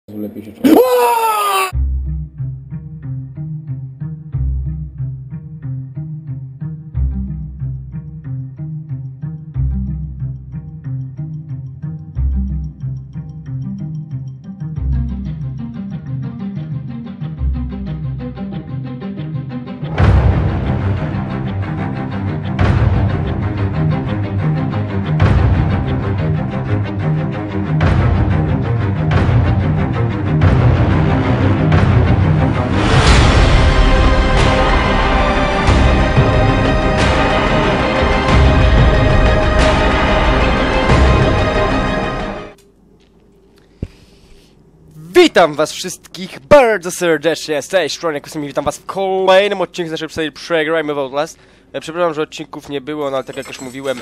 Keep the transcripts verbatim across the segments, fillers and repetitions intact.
lepiej się czuję. Witam was wszystkich bardzo serdecznie, z tej strony Kusumi, witam was w kolejnym odcinku z naszej serii Przegrajmy w Outlast. E, Przepraszam, że odcinków nie było, no ale tak jak już mówiłem,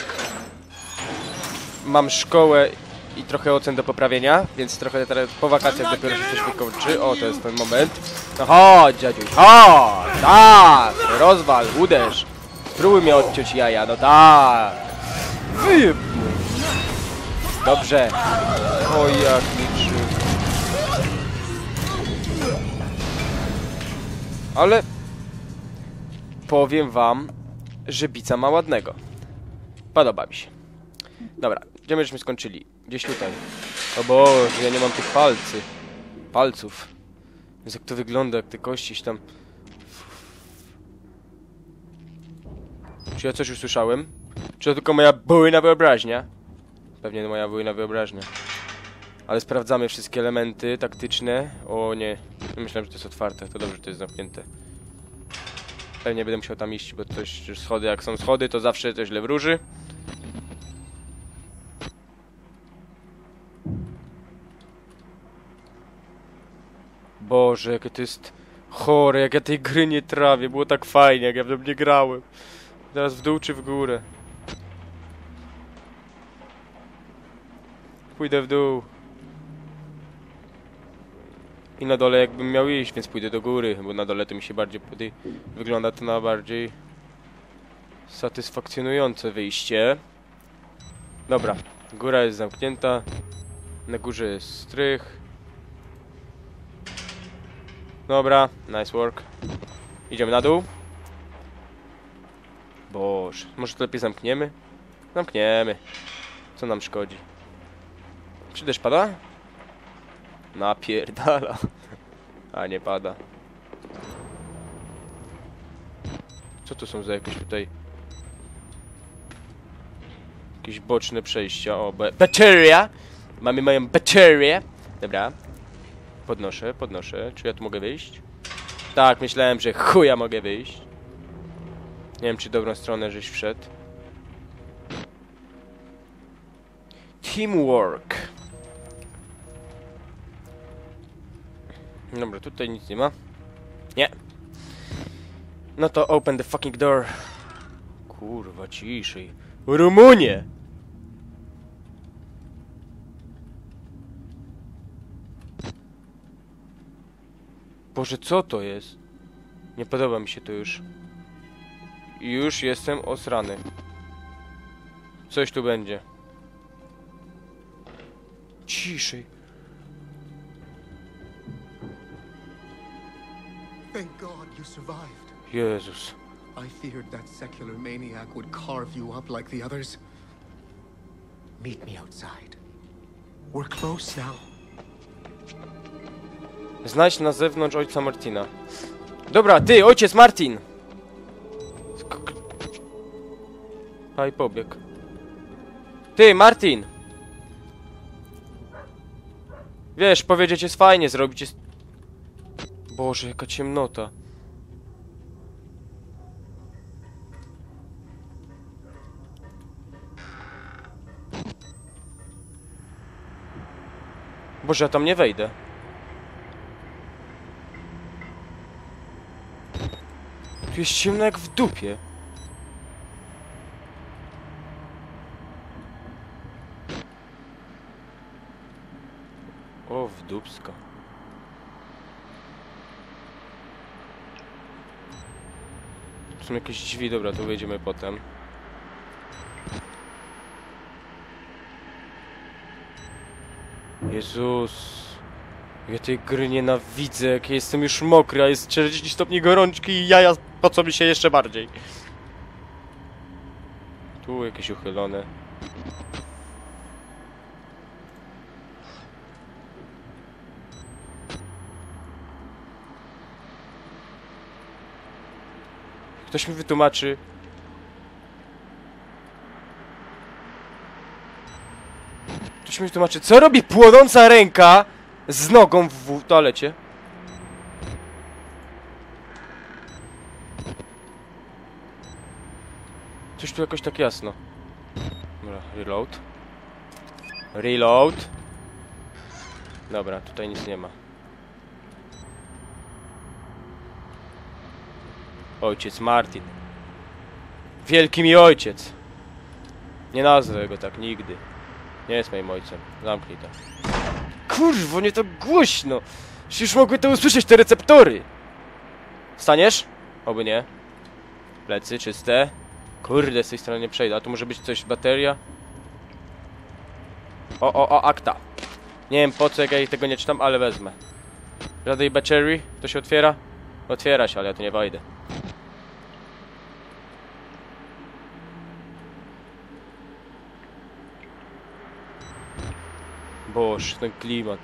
mam szkołę i trochę ocen do poprawienia, więc trochę teraz po wakacjach dopiero się coś wykończy. O, to jest ten moment. No chodź, dziadziuś, chodź, tak, rozwal, uderz, spróbuj mnie odciąć jaja, no tak. Wyjeb. Dobrze. O, jak liczy. Ale powiem wam, że bica ma ładnego. Podoba mi się. Dobra, gdzie myśmy skończyli? Gdzieś tutaj. O Boże, ja nie mam tych palcy. Palców. Więc jak to wygląda, jak te kości się tam... Czy ja coś usłyszałem? Czy to tylko moja bujna wyobraźnia? Pewnie moja bujna wyobraźnia. Ale sprawdzamy wszystkie elementy taktyczne. O nie, myślałem, że to jest otwarte. To dobrze, że to jest zamknięte. Pewnie będę musiał tam iść, bo coś, schody, jak są schody, to zawsze to źle wróży. Boże, jakie to jest chore, jak ja tej gry nie trawię. Było tak fajnie, jak ja w tym nie grałem. Teraz w dół czy w górę? Pójdę w dół. I na dole jakbym miał iść, więc pójdę do góry, bo na dole to mi się bardziej podej... wygląda to na bardziej satysfakcjonujące wyjście. Dobra, góra jest zamknięta. Na górze jest strych. Dobra, nice work. Idziemy na dół. Boże, może to lepiej zamkniemy? Zamkniemy. Co nam szkodzi? Czy deszcz pada? Napierdala. A nie pada. Co to są za jakieś tutaj... jakieś boczne przejścia? O, ba bateria! Mamy moją baterię. Dobra. Podnoszę, podnoszę. Czy ja tu mogę wyjść? Tak, myślałem, że chuja mogę wyjść. Nie wiem, czy dobrą stronę żeś wszedł. Teamwork. Dobra, tutaj nic nie ma. Nie. No to open the fucking door. Kurwa, ciszej. Rumunie! Boże, co to jest? Nie podoba mi się to już. Już jestem osrany. Coś tu będzie. Ciszej. Thank God you survived. Jezus. I feared that secular maniac would carve you up like the others. Meet me outside. We're close now. Znajdź na zewnątrz ojca Martina. Dobra, ty, ojciec Martin! Skok... A i pobiegł. Ty, Martin! Wiesz, powiedzieć jest fajnie, zrobić jest... Boże, jaka ciemnota. Boże, ja tam nie wejdę. Tu jest ciemno jak w dupie. O, w dupsko. Tu są jakieś drzwi, dobra, tu wejdziemy potem. Jezus. Ja tej gry nienawidzę, jak jestem już mokry, a jest czterdzieści stopni gorączki i jaja po co mi się jeszcze bardziej. Tu jakieś uchylone. Ktoś mi wytłumaczy. Ktoś mi wytłumaczy, co robi płonąca ręka z nogą w toalecie? Coś tu jakoś tak jasno. Dobra, reload. Reload. Dobra, tutaj nic nie ma. Ojciec Martin. Wielki mi ojciec. Nie nazwę go tak nigdy. Nie jest moim ojcem. Zamknij to. Kurwo, nie to głośno. Przecież mogły to usłyszeć te receptory. Staniesz? Oby nie. Plecy czyste. Kurde, z tej strony nie przejdę. A tu może być coś, bateria? O, o, o, akta. Nie wiem po co, jak ja tego nie czytam, ale wezmę. Żadnej battery? To się otwiera? Otwiera się, ale ja tu nie wejdę. Boż, ten klimat.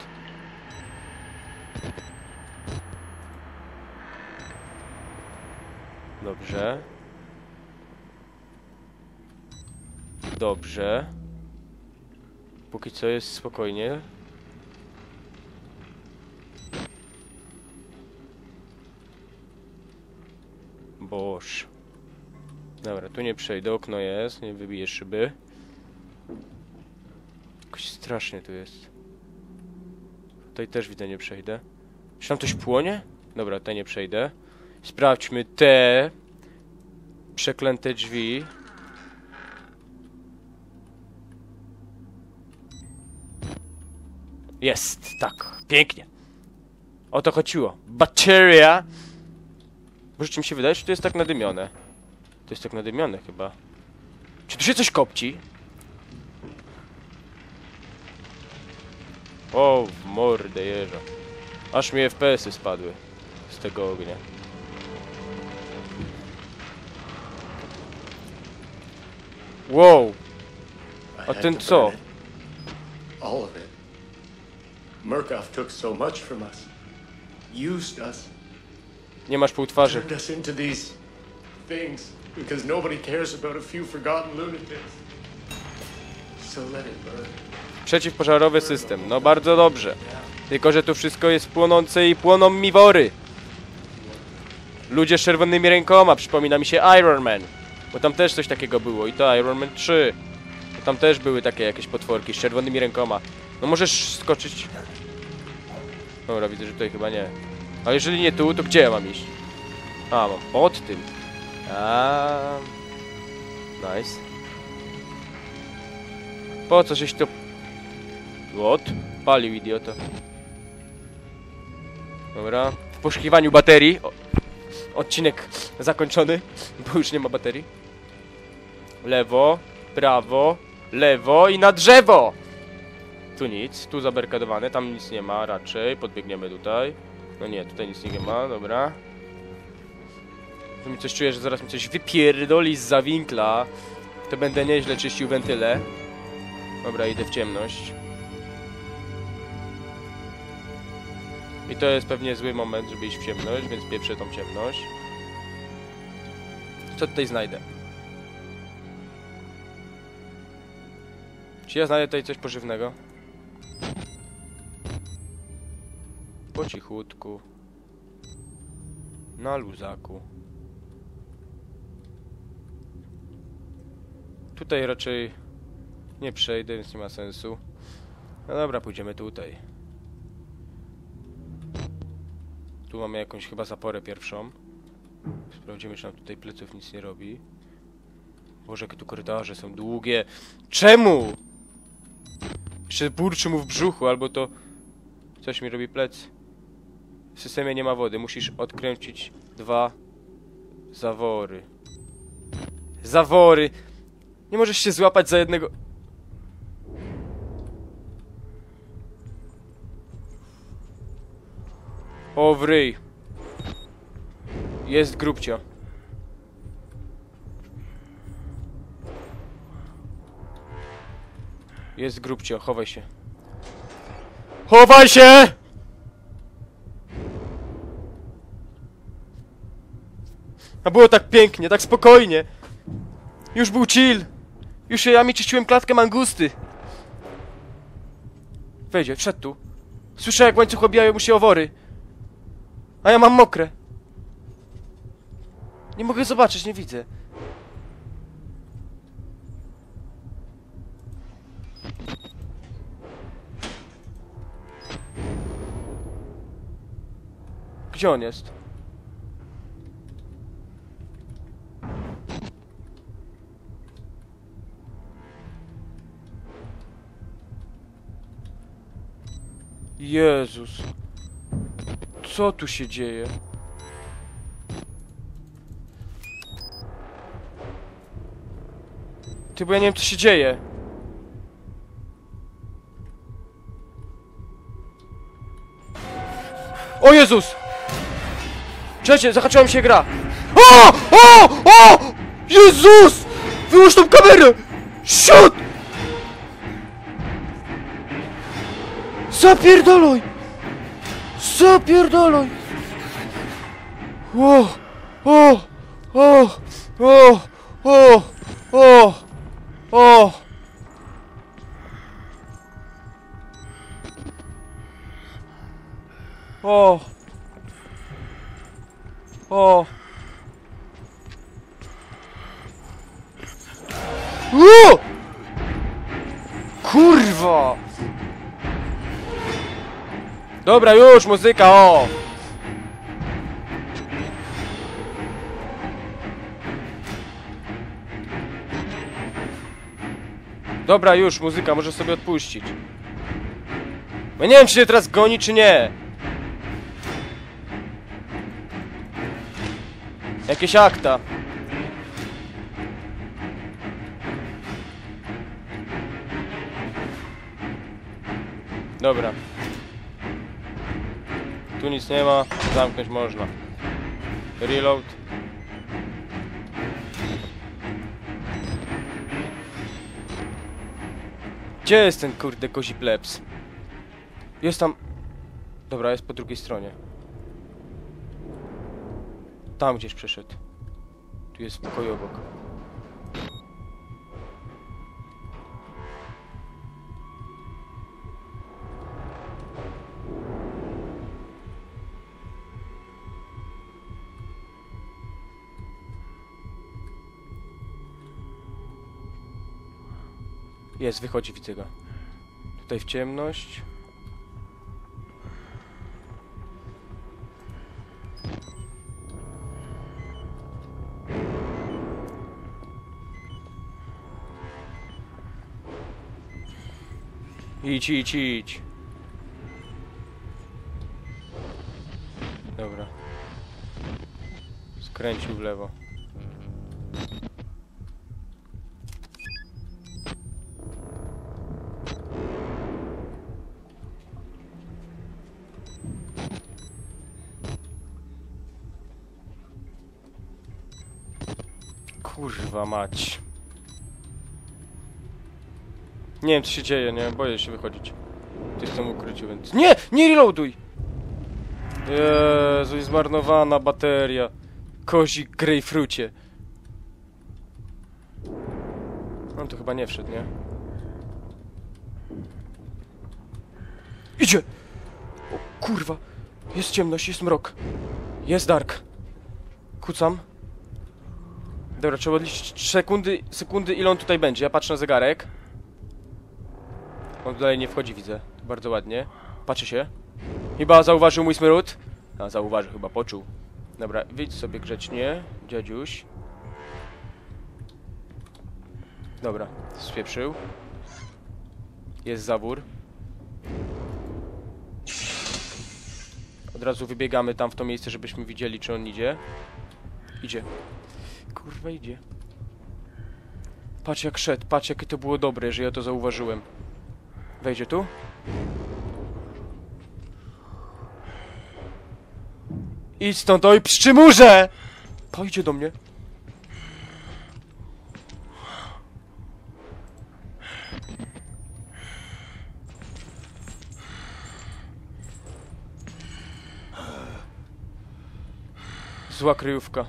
Dobrze. Dobrze. Póki co jest spokojnie. Boż. Dobra, tu nie przejdę, okno jest, nie wybiję szyby. Jakoś strasznie tu jest. Tutaj też widzę, nie przejdę. Czy tam coś płonie? Dobra, tutaj nie przejdę. Sprawdźmy te przeklęte drzwi. Jest, tak, pięknie. O to chodziło. Bateria. Może czym się wydaje, że to jest tak nadymione? To jest tak nadymione chyba. Czy tu się coś kopci? O, w mordę jeża. Aż mi F P S-y spadły z tego ognia. Wow. A ten co? All of it. Murkoff took so much from us. Used us. Nie masz pół twarzy. Turned us into these things because nobody cares about a few forgotten lunatics. So let it burn. Przeciwpożarowy system. No bardzo dobrze. Tylko że tu wszystko jest płonące i płoną mi wory. Ludzie z czerwonymi rękoma. Przypomina mi się Iron Man. Bo tam też coś takiego było. I to Iron Man trzy. Bo tam też były takie jakieś potworki z czerwonymi rękoma. No możesz skoczyć. Dobra, widzę, że tutaj chyba nie. A jeżeli nie tu, to gdzie ja mam iść? A, mam pod tym. A, nice. Po co żeś to... What? Palił, idiota. Dobra. W poszukiwaniu baterii. O, odcinek zakończony, bo już nie ma baterii. Lewo, prawo, lewo i na drzewo! Tu nic, tu zabarkadowane, tam nic nie ma raczej. Podbiegniemy tutaj. No nie, tutaj nic nie ma, dobra. Tu mi coś czuję, że zaraz mi coś wypierdoli zza winkla. To będę nieźle czyścił wentyle. Dobra, idę w ciemność. I to jest pewnie zły moment, żeby iść w ciemność, więc pieprzę tą ciemność. Co tutaj znajdę? Czy ja znajdę tutaj coś pożywnego? Po cichutku. Na luzaku. Tutaj raczej nie przejdę, więc nie ma sensu. No dobra, pójdziemy tutaj. Tu mamy jakąś chyba zaporę pierwszą. Sprawdzimy, czy nam tutaj pleców nic nie robi. Boże, jakie tu korytarze są długie. Czemu? Jeszcze burczy mu w brzuchu, albo to... Coś mi robi plec. W systemie nie ma wody. Musisz odkręcić dwa zawory. Zawory! Nie możesz się złapać za jednego... O, w ryj. Jest grubcio. Jest grubcio, chowaj się. Chowaj się! A było tak pięknie, tak spokojnie. Już był chill. Już ja mi czyściłem klatkę mangusty. Wejdzie, wszedł tu. Słyszę, jak w łańcuch obijają mu się owory. A ja mam mokre. Nie mogę zobaczyć, nie widzę. Gdzie on jest? Jezus. Co tu się dzieje? Ty, bo ja nie wiem, co się dzieje. O Jezus! Czekajcie, zahaczyła mi się gra. O! O! O! Jezus! Wyłącz tą kamerę! Shit! Zapierdoloj! Zapierdoloj! O! O! O! O! O! O! O! O! O! O! Kurwa! Dobra, już, muzyka, o! Dobra, już, muzyka, może sobie odpuścić. Ja nie wiem, czy się teraz goni, czy nie. Jakieś akta. Dobra. Tu nic nie ma, zamknąć można. Reload. Gdzie jest ten kurde kozi plebs? Jest tam... Dobra, jest po drugiej stronie. Tam gdzieś przeszedł. Tu jest pokój obok. Jest, wychodzi, widzę go. Tutaj w ciemność. Idź, idź, idź. Dobra. Skręcił w lewo. Kurwa mać. Nie wiem, co się dzieje, nie? Boję się wychodzić. Tu jestem ukryciu, więc... Nie! Nie reloaduj! Jezu, jest zmarnowana bateria. Kozi grejpfrucie. On tu chyba nie wszedł, nie? Idzie! O kurwa! Jest ciemność, jest mrok. Jest dark. Kucam. Dobra, trzeba odliczyć sekundy, sekundy, ile on tutaj będzie. Ja patrzę na zegarek. On tutaj nie wchodzi, widzę. Bardzo ładnie. Patrzy się. Chyba zauważył mój smród. A, zauważył, chyba poczuł. Dobra, wyjdź sobie grzecznie, dziadziuś. Dobra, spieprzył. Jest zawór. Od razu wybiegamy tam w to miejsce, żebyśmy widzieli, czy on idzie. Idzie. Kurwa, idzie. Patrz jak szedł, patrz jakie to było dobre, że ja to zauważyłem. Wejdzie tu? Idź stąd, oj pszczymurze! Pojdzie do mnie. Zła kryjówka.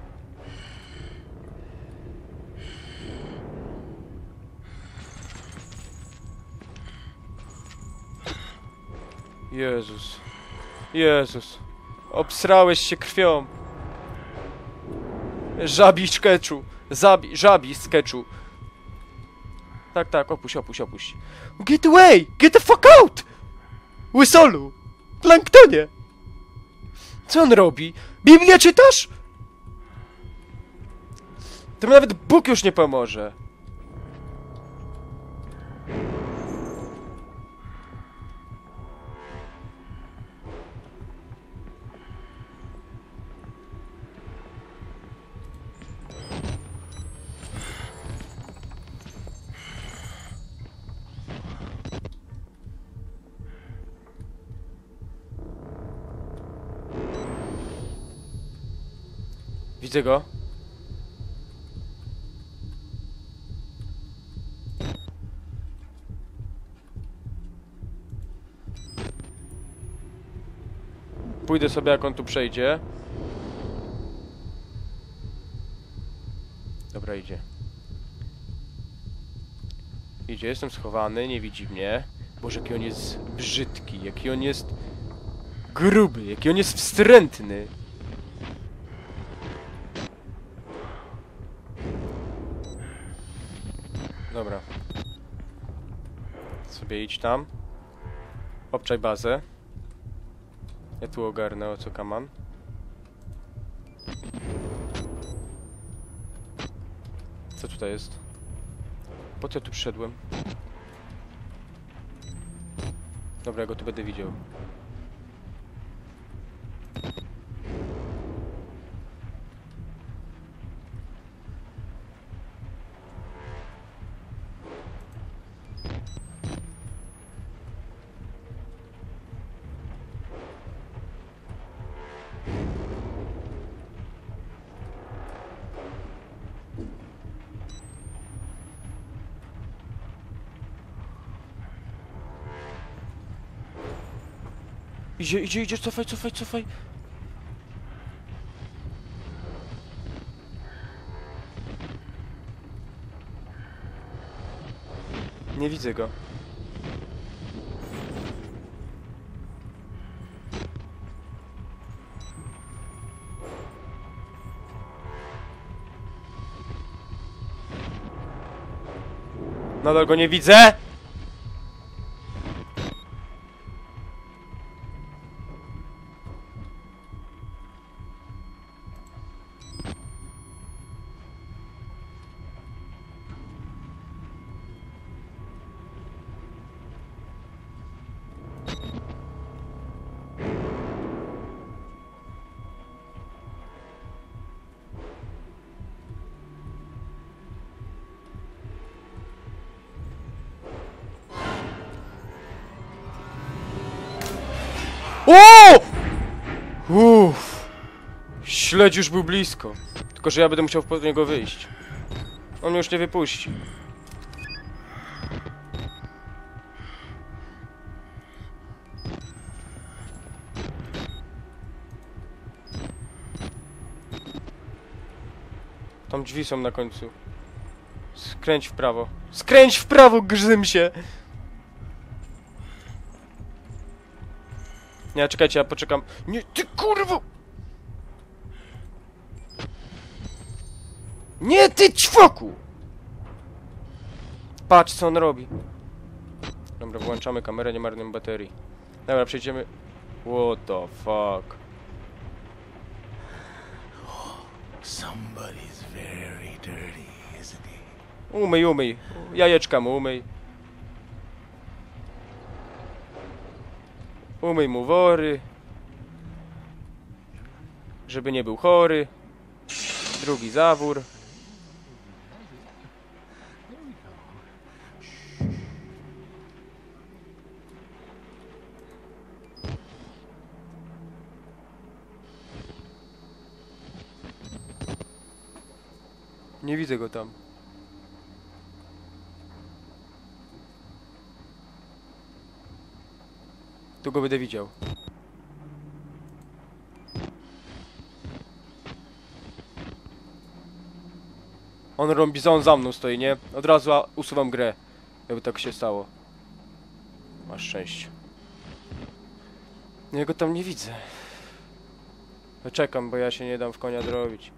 Jezus. Jezus. Obsrałeś się krwią. Żabi z keczu. Zabi, żabi z keczu. Tak, tak, opuść, opuść, opuść. Get away! Get the fuck out! Łysolu! Planktonie! Co on robi? Biblię czytasz? To mi nawet Bóg już nie pomoże. Widzę go. Pójdę sobie, jak on tu przejdzie. Dobra, idzie. Idzie, jestem schowany, nie widzi mnie. Boże, jaki on jest brzydki, jaki on jest gruby, jaki on jest wstrętny. Dobra. Sobie idź tam. Obczaj bazę. Ja tu ogarnę, o co kaman. Co tutaj jest? Po co ja tu przyszedłem? Dobra, ja go tu będę widział. Idzie, idzie, idzie, cofaj, cofaj, cofaj. Nie widzę go. Nadal go nie widzę! O! Uff. Śledź już był blisko. Tylko, że ja będę musiał po niego wyjść. On mnie już nie wypuści. Tam drzwi są na końcu. Skręć w prawo. Skręć w prawo, grzym się! Nie, czekajcie, ja poczekam. Nie, ty kurwo! Nie, ty ćwoku! Patrz, co on robi. Dobra, włączamy kamerę, nie marnujemy baterii. Dobra, przejdziemy. What the fuck? Somebody's very dirty, isn't he? Umyj, umyj. Jajeczka mu umyj. Umyj mu wory. Żeby nie był chory. Drugi zawór. Nie widzę go tam. Tu go będę widział. On robi, on za mną stoi, nie? Od razu a, usuwam grę. Jakby tak się stało. Masz szczęście. Ja go tam nie widzę. Czekam, bo ja się nie dam w konia drobić.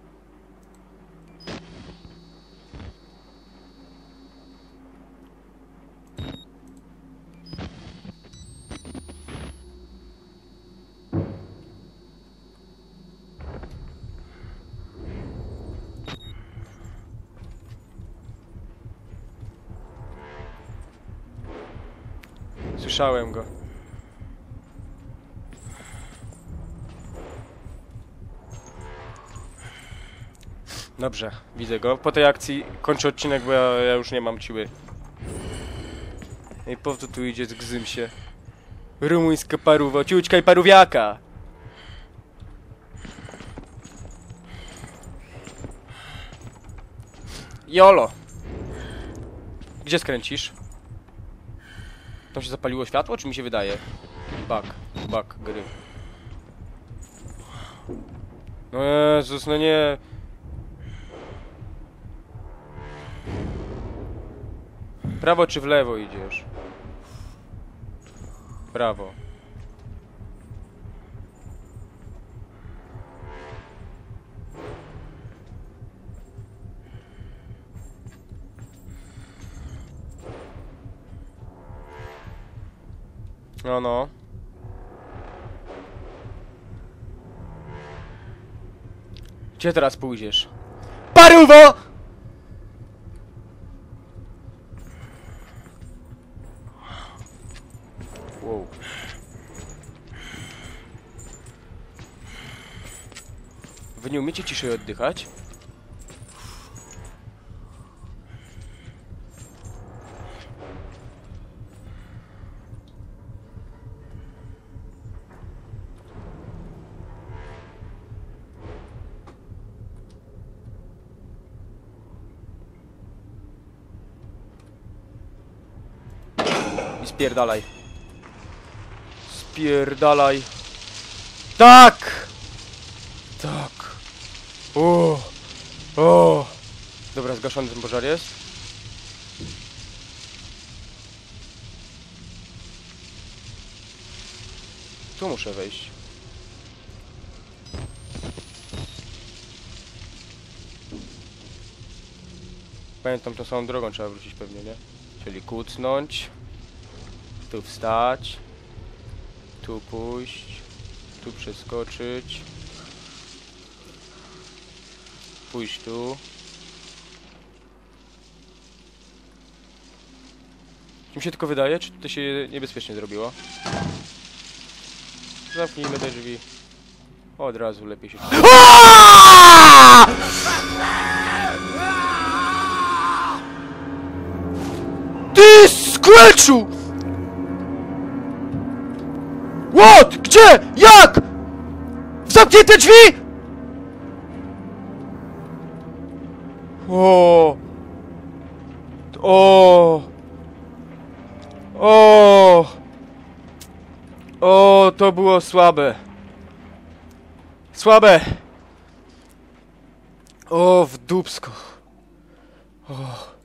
Słyszałem go. Dobrze, widzę go. Po tej akcji kończę odcinek, bo ja, ja już nie mam siły. I po co tu idzie, zgzym się. Rumuńska paruwa, ciućka i paruwiaka! Jolo! Gdzie skręcisz? Tam się zapaliło światło, czy mi się wydaje? Bug, bug gry. No Jezus, no nie... Prawo czy w lewo idziesz? Prawo. No, no. Gdzie teraz pójdziesz? Paruwo! Wow. Wy nie umiecie ciszej oddychać? I spierdalaj. Spierdalaj. Tak! Tak. O! O! Dobra, zgaszony ten pożar jest. Tu muszę wejść. Pamiętam, tą samą drogą trzeba wrócić pewnie, nie? Czyli kucnąć. Tu wstać. Tu pójść. Tu przeskoczyć. Pójść tu. Czy mi się tylko wydaje, czy to się niebezpiecznie zrobiło? Zamknijmy te drzwi. Od razu lepiej się... Ty skurczu! What? Gdzie? Jak? Zamknięte drzwi! O! O! O! O, to było słabe. Słabe. O, w dupsko. O.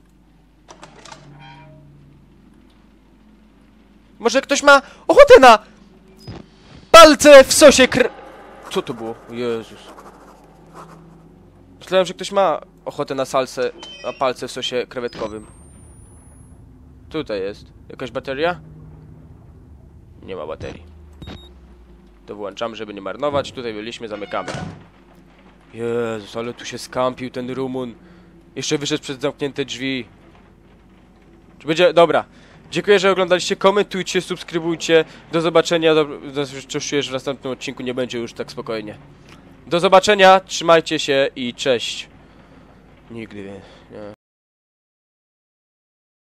Może ktoś ma ochotę na palce w sosie kr... Co to było? Jezus. Myślałem, że ktoś ma ochotę na salsę, na palce w sosie krewetkowym. Tutaj jest. Jakaś bateria? Nie ma baterii. To włączamy, żeby nie marnować. Tutaj byliśmy, zamykamy. Jezus, ale tu się skampił ten Rumun. Jeszcze wyszedł przez zamknięte drzwi. Czy będzie... Dobra. Dziękuję, że oglądaliście. Komentujcie, subskrybujcie. Do zobaczenia. Do... Czuję, że w następnym odcinku nie będzie już tak spokojnie. Do zobaczenia. Trzymajcie się i cześć. Nigdy więcej.